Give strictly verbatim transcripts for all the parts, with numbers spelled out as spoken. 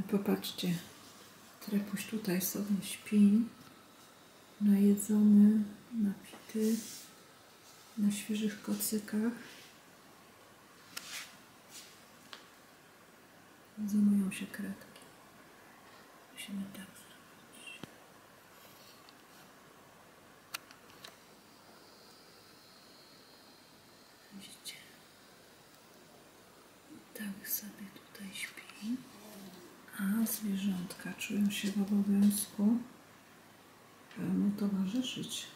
Popatrzcie, Trepuś tutaj sobie śpi, najedzony, napity, na świeżych kocykach. Zajmują się kredki. Musimy tak zrobić. Widzicie? Tak sobie tutaj śpi. A zwierzątka czują się w obowiązku mu towarzyszyć.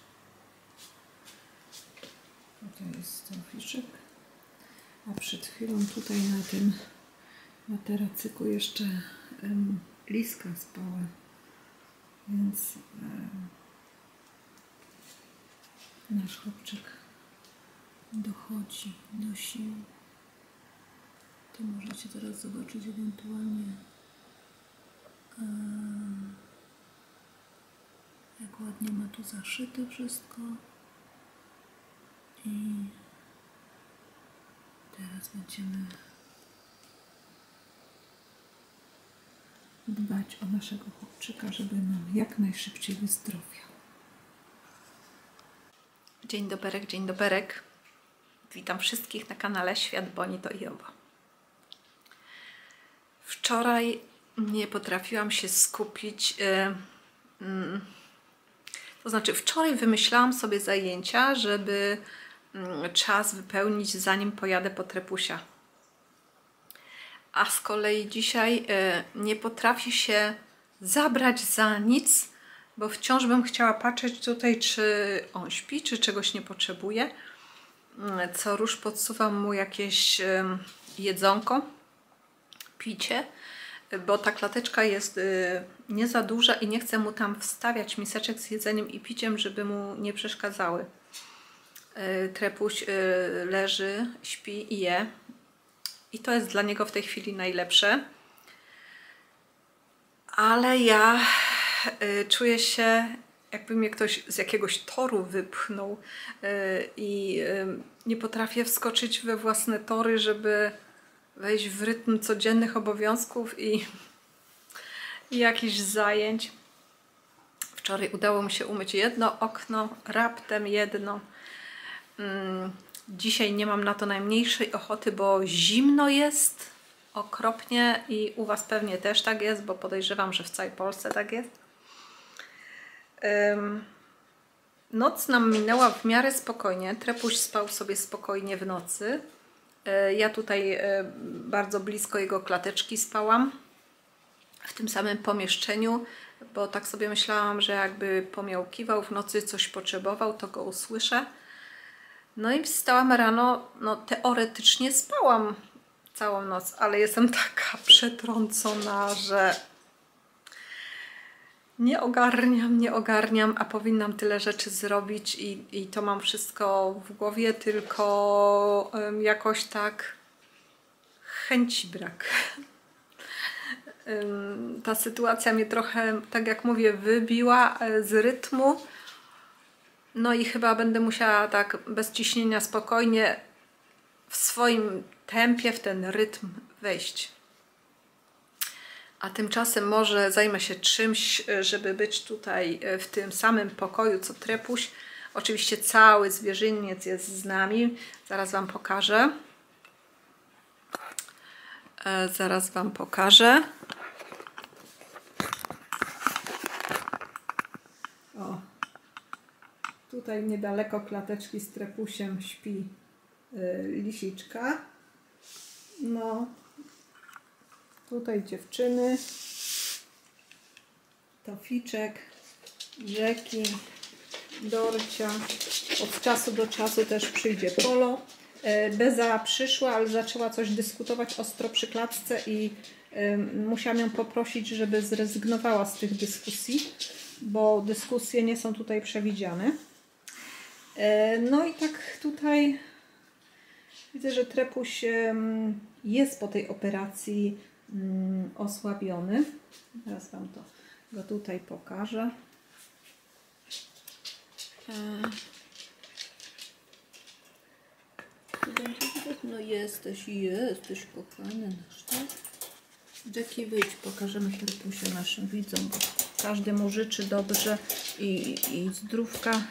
Tutaj jest Toficzek. A przed chwilą tutaj na tym materacyku jeszcze um, Liska spała. Więc um, nasz chłopczyk dochodzi do sił. To możecie teraz zobaczyć ewentualnie, um, jak ładnie ma tu zaszyte wszystko. I teraz będziemy dbać o naszego chłopczyka, żeby nam jak najszybciej wyzdrowiał. Dzień doberek, dzień doberek. Witam wszystkich na kanale Świat Boni to i owo. Wczoraj nie potrafiłam się skupić. Yy, yy, to znaczy wczoraj wymyślałam sobie zajęcia, żeby yy, czas wypełnić, zanim pojadę po Trepusia. A z kolei dzisiaj yy, nie potrafię się zabrać za nic, bo wciąż bym chciała patrzeć tutaj, czy on śpi, czy czegoś nie potrzebuje. Co rusz podsuwam mu jakieś yy, jedzonko, picie, bo ta klateczka jest yy, nie za duża i nie chcę mu tam wstawiać miseczek z jedzeniem i piciem, żeby mu nie przeszkadzały. Yy, Trepuś yy, leży, śpi i je. I to jest dla niego w tej chwili najlepsze. Ale ja y, czuję się, jakby mnie ktoś z jakiegoś toru wypchnął y, i y, nie potrafię wskoczyć we własne tory, żeby wejść w rytm codziennych obowiązków i, i jakichś zajęć. Wczoraj udało mi się umyć jedno okno, raptem jedno. Mm, dzisiaj nie mam na to najmniejszej ochoty, bo zimno jest okropnie i u Was pewnie też tak jest, bo podejrzewam, że w całej Polsce tak jest. Um, noc nam minęła w miarę spokojnie. Trepuś spał sobie spokojnie w nocy. E, ja tutaj e, bardzo blisko jego klateczki spałam. W tym samym pomieszczeniu, bo tak sobie myślałam, że jakby pomiałkiwał w nocy, coś potrzebował, to go usłyszę. No i wstałam rano, no teoretycznie spałam całą noc, ale jestem taka przetrącona, że nie ogarniam, nie ogarniam, a powinnam tyle rzeczy zrobić i, i to mam wszystko w głowie, tylko um, jakoś tak chęci brak. um, ta sytuacja mnie trochę, tak jak mówię, wybiła z rytmu. No i chyba będę musiała tak bez ciśnienia spokojnie w swoim tempie w ten rytm wejść. A tymczasem może zajmę się czymś, żeby być tutaj w tym samym pokoju co Trepuś. Oczywiście cały zwierzyniec jest z nami. Zaraz Wam pokażę. E, zaraz Wam pokażę. O, tutaj niedaleko klateczki z Trepusiem śpi y, lisiczka. No, tutaj dziewczyny, Toficzek, Rzeki, Dorcia. Od czasu do czasu też przyjdzie Polo. Beza przyszła, ale zaczęła coś dyskutować ostro przy klatce i y, musiałam ją poprosić, żeby zrezygnowała z tych dyskusji, bo dyskusje nie są tutaj przewidziane. Y, no i tak tutaj widzę, że Trepuś y, jest po tej operacji y, osłabiony. Teraz Wam to go tutaj pokażę. Y, Tu będzie widać? No jesteś, jesteś kochany nasz, tak? Jackie, wyjdź, pokażemy Krypusia naszym widzom, bo każdy mu życzy dobrze i, i zdrówka.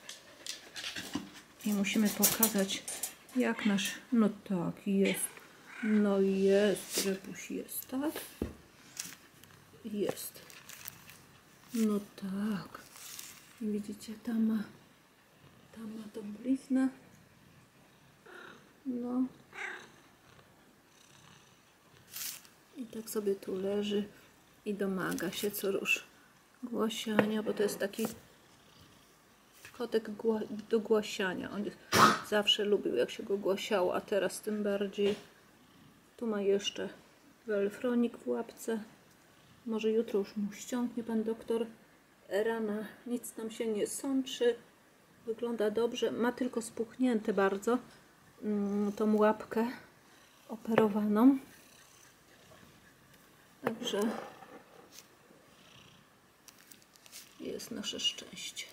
I musimy pokazać, jak nasz... No tak, jest. No jest, Krypuś jest, tak? Jest. No tak. I widzicie, tam ma, tam ma tą bliznę. No. I tak sobie tu leży i domaga się co rusz głasiania, bo to jest taki kotek do głasiania. On zawsze lubił, jak się go głasiało, a teraz tym bardziej. Tu ma jeszcze welfronik w łapce. Może jutro już mu ściągnie pan doktor. Rana, nic tam się nie sączy. Wygląda dobrze. Ma tylko spuchnięte bardzo mm, tą łapkę operowaną. Także jest nasze szczęście.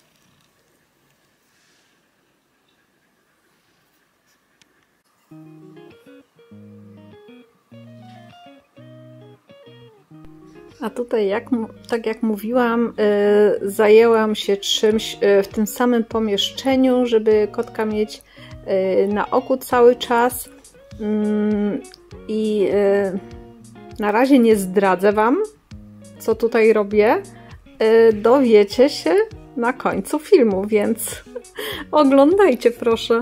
A tutaj, jak, tak jak mówiłam, yy, zajęłam się czymś yy, w tym samym pomieszczeniu, żeby kotka mieć yy, na oku cały czas. Yy, I yy, na razie nie zdradzę wam, co tutaj robię. Yy, dowiecie się na końcu filmu, więc oglądajcie proszę.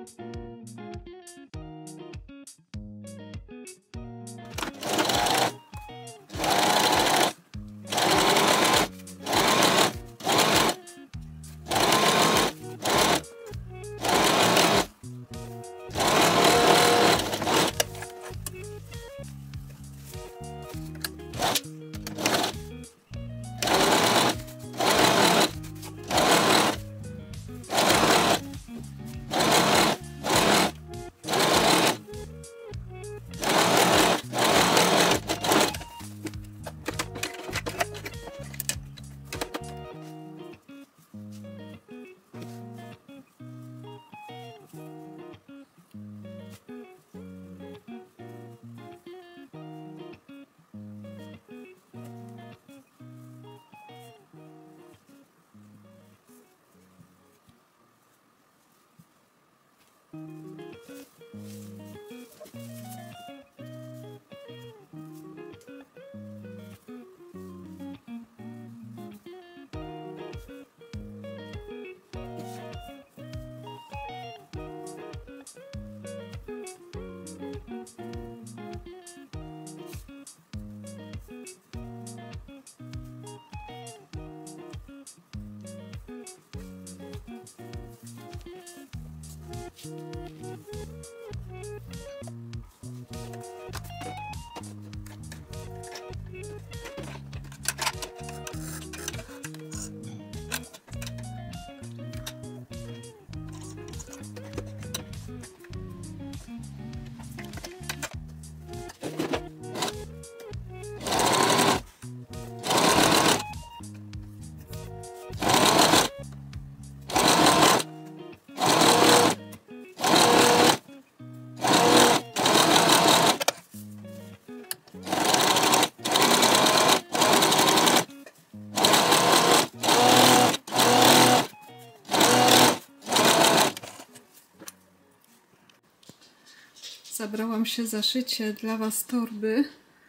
Zabrałam się za szycie dla Was torby,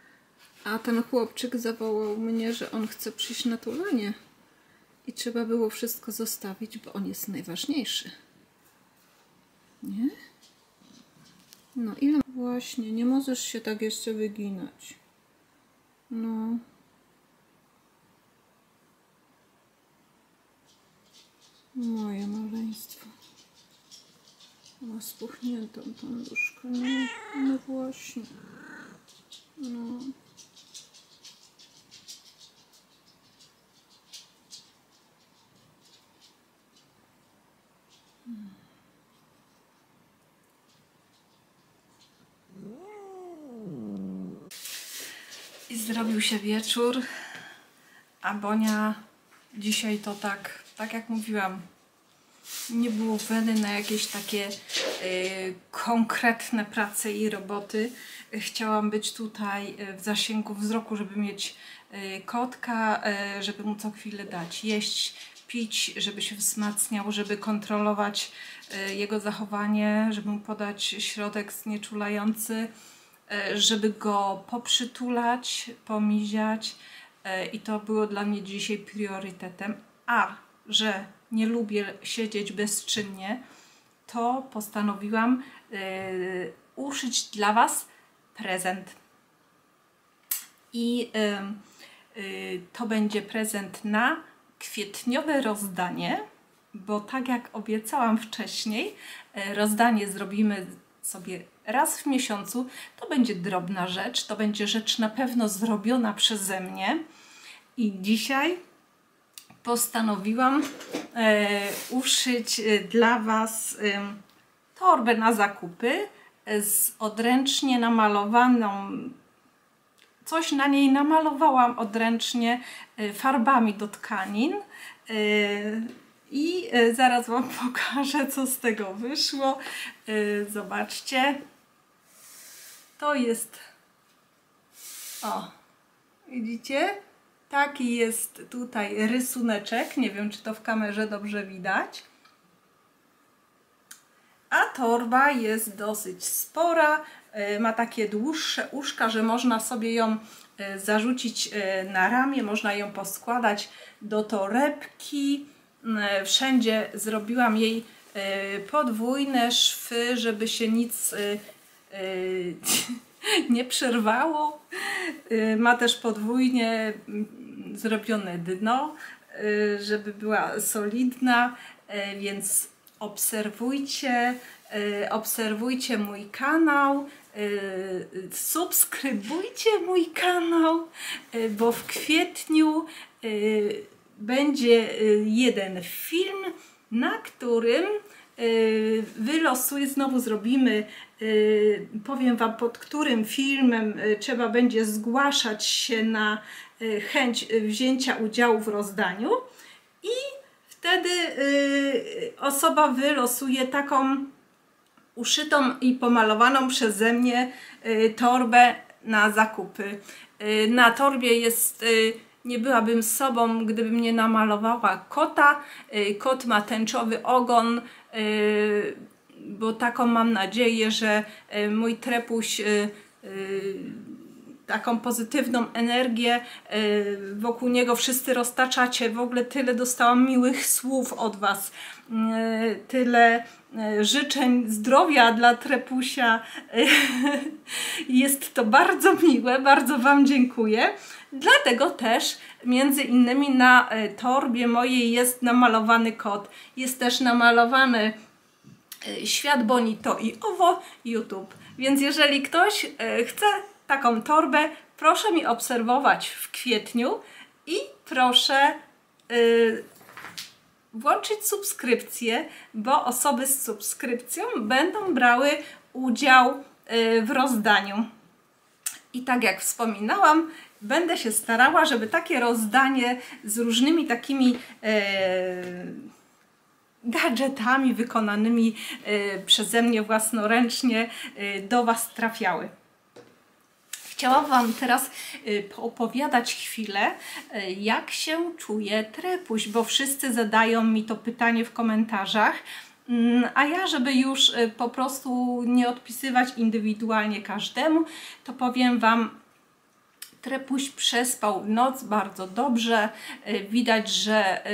a ten chłopczyk zawołał mnie, że on chce przyjść na tulanie i trzeba było wszystko zostawić, bo on jest najważniejszy. Nie? No ile? Właśnie, nie możesz się tak jeszcze wyginać. No. Moje maleństwo. Ma spuchniętą tą nóżkę. No, no właśnie. No. I zrobił się wieczór, a Bonia dzisiaj to tak, tak jak mówiłam, nie było weny na jakieś takie y, konkretne prace i roboty. Chciałam być tutaj w zasięgu wzroku, żeby mieć y, kotka, y, żeby mu co chwilę dać jeść, pić, żeby się wzmacniał, żeby kontrolować y, jego zachowanie, żeby mu podać środek znieczulający, y, żeby go poprzytulać, pomiziać y, i to było dla mnie dzisiaj priorytetem. A że nie lubię siedzieć bezczynnie, to postanowiłam yy, uszyć dla Was prezent. I yy, yy, to będzie prezent na kwietniowe rozdanie, bo tak jak obiecałam wcześniej, yy, rozdanie zrobimy sobie raz w miesiącu. To będzie drobna rzecz, to będzie rzecz na pewno zrobiona przeze mnie. I dzisiaj postanowiłam e, uszyć dla Was e, torbę na zakupy z odręcznie namalowaną, coś na niej namalowałam odręcznie e, farbami do tkanin e, i e, zaraz Wam pokażę, co z tego wyszło. E, zobaczcie, to jest, o, widzicie? Taki jest tutaj rysuneczek. Nie wiem, czy to w kamerze dobrze widać. A torba jest dosyć spora. Ma takie dłuższe uszka, że można sobie ją zarzucić na ramię. Można ją poskładać do torebki. Wszędzie zrobiłam jej podwójne szwy, żeby się nic nie przerwało. Ma też podwójnie zrobione dno, żeby była solidna, więc obserwujcie, obserwujcie mój kanał, subskrybujcie mój kanał, bo w kwietniu będzie jeden film, na którym wylosuję, znowu zrobimy, powiem Wam, pod którym filmem trzeba będzie zgłaszać się na chęć wzięcia udziału w rozdaniu i wtedy osoba wylosuje taką uszytą i pomalowaną przeze mnie torbę na zakupy. Na torbie jest, nie byłabym sobą, gdybym nie namalowała kota. Kot ma tęczowy ogon, bo taką mam nadzieję, że mój trepuś taką pozytywną energię wokół niego wszyscy roztaczacie. W ogóle tyle dostałam miłych słów od Was, tyle życzeń zdrowia dla trepusia. Jest to bardzo miłe, bardzo Wam dziękuję. Dlatego też między innymi na torbie mojej jest namalowany kot. Jest też namalowany Świat Bonito i Owo YouTube. Więc jeżeli ktoś chce taką torbę, proszę mi obserwować w kwietniu i proszę yy, włączyć subskrypcję, bo osoby z subskrypcją będą brały udział yy, w rozdaniu. I tak jak wspominałam, będę się starała, żeby takie rozdanie z różnymi takimi yy, gadżetami wykonanymi yy, przeze mnie własnoręcznie yy, do Was trafiały. Chciałam Wam teraz poopowiadać chwilę, jak się czuje trepuś, bo wszyscy zadają mi to pytanie w komentarzach, a ja, żeby już po prostu nie odpisywać indywidualnie każdemu, to powiem Wam, trepuś przespał noc bardzo dobrze. Widać, że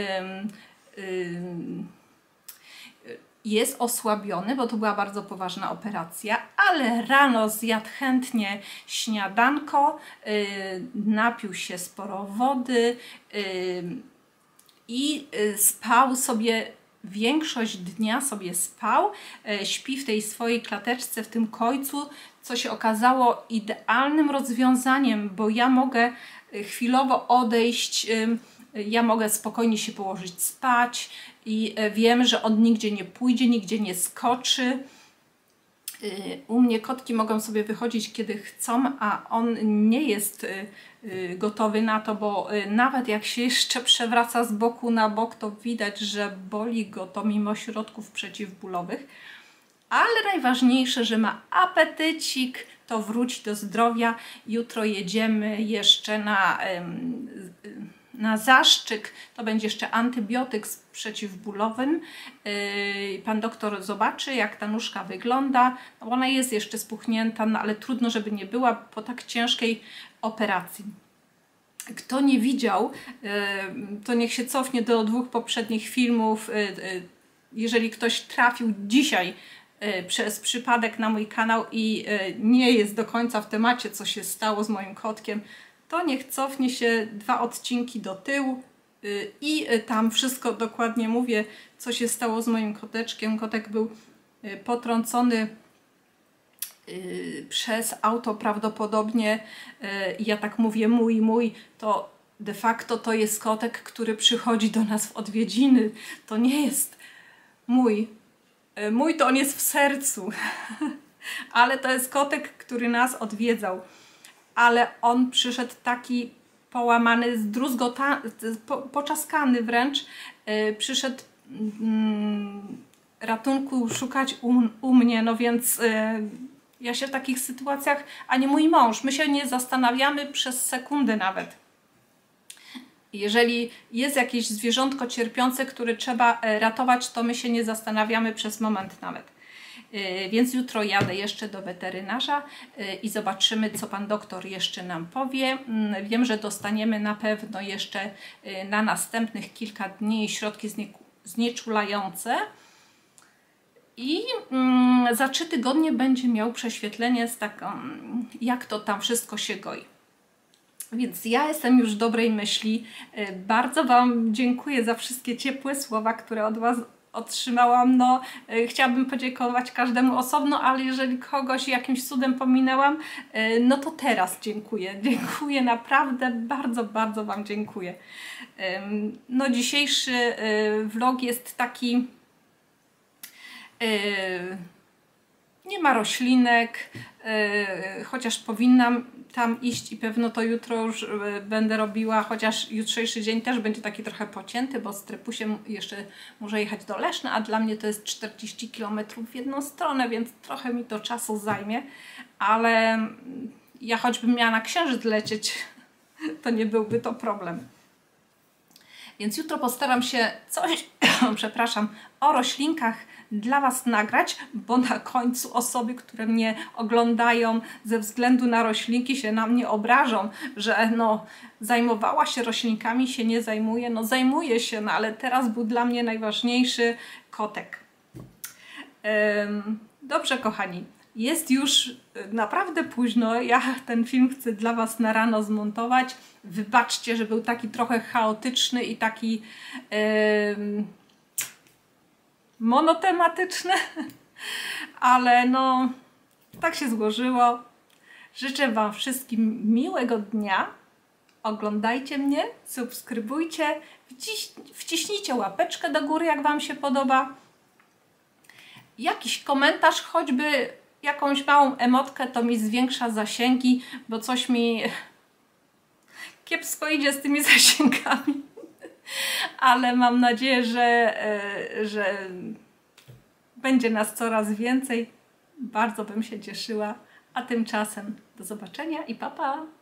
jest osłabiony, bo to była bardzo poważna operacja, ale rano zjadł chętnie śniadanko, yy, napił się sporo wody yy, i yy, spał sobie, większość dnia sobie spał, yy, śpi w tej swojej klateczce, w tym kojcu, co się okazało idealnym rozwiązaniem, bo ja mogę chwilowo odejść, yy, ja mogę spokojnie się położyć spać i wiem, że on nigdzie nie pójdzie, nigdzie nie skoczy. U mnie kotki mogą sobie wychodzić kiedy chcą, a on nie jest gotowy na to, bo nawet jak się jeszcze przewraca z boku na bok, to widać, że boli go to mimo środków przeciwbólowych. Ale najważniejsze, że ma apetycik, to wróci do zdrowia. Jutro jedziemy jeszcze na... na zaszczyk, to będzie jeszcze antybiotyk przeciwbólowy. Pan doktor zobaczy, jak ta nóżka wygląda. No, ona jest jeszcze spuchnięta, no, ale trudno, żeby nie była po tak ciężkiej operacji. Kto nie widział, to niech się cofnie do dwóch poprzednich filmów. Jeżeli ktoś trafił dzisiaj przez przypadek na mój kanał i nie jest do końca w temacie, co się stało z moim kotkiem, to niech cofnie się dwa odcinki do tyłu i tam wszystko dokładnie mówię, co się stało z moim koteczkiem. Kotek był potrącony przez auto prawdopodobnie. Ja tak mówię mój, mój, to de facto to jest kotek, który przychodzi do nas w odwiedziny. To nie jest mój. Mój to on jest w sercu. Ale to jest kotek, który nas odwiedzał. Ale on przyszedł taki połamany, zdruzgotany, po, poczaskany wręcz. Yy, przyszedł yy, ratunku szukać u, u mnie, no więc yy, ja się w takich sytuacjach, ani mój mąż, my się nie zastanawiamy przez sekundę nawet. Jeżeli jest jakieś zwierzątko cierpiące, które trzeba ratować, to my się nie zastanawiamy przez moment nawet. Więc jutro jadę jeszcze do weterynarza i zobaczymy, co pan doktor jeszcze nam powie. Wiem, że dostaniemy na pewno jeszcze na następnych kilka dni środki znieczulające. I mm, za trzy tygodnie będzie miał prześwietlenie z taką, jak to tam wszystko się goi. Więc ja jestem już dobrej myśli. Bardzo Wam dziękuję za wszystkie ciepłe słowa, które od Was otrzymałam. No, chciałabym podziękować każdemu osobno, ale jeżeli kogoś jakimś cudem pominęłam, no to teraz dziękuję. Dziękuję naprawdę, bardzo, bardzo Wam dziękuję. No, dzisiejszy vlog jest taki... Nie ma roślinek, yy, chociaż powinnam tam iść i pewno to jutro już yy, będę robiła, chociaż jutrzejszy dzień też będzie taki trochę pocięty, bo z Trepusiem jeszcze muszę jechać do Leszna, a dla mnie to jest czterdzieści kilometrów w jedną stronę, więc trochę mi to czasu zajmie, ale ja choćbym miała na Księżyc lecieć, to nie byłby to problem. Więc jutro postaram się coś, przepraszam, o roślinkach dla Was nagrać, bo na końcu osoby, które mnie oglądają ze względu na roślinki, się na mnie obrażą, że no zajmowała się roślinkami, się nie zajmuje. No zajmuje się, no ale teraz był dla mnie najważniejszy kotek. Ym, dobrze, kochani. Jest już naprawdę późno, ja ten film chcę dla Was na rano zmontować. Wybaczcie, że był taki trochę chaotyczny i taki yy, monotematyczny, ale no tak się złożyło. Życzę Wam wszystkim miłego dnia. Oglądajcie mnie, subskrybujcie, wciś, wciśnijcie łapeczkę do góry, jak Wam się podoba. Jakiś komentarz, choćby jakąś małą emotkę, to mi zwiększa zasięgi, bo coś mi kiepsko idzie z tymi zasięgami. Ale mam nadzieję, że, że będzie nas coraz więcej. Bardzo bym się cieszyła. A tymczasem do zobaczenia i pa pa!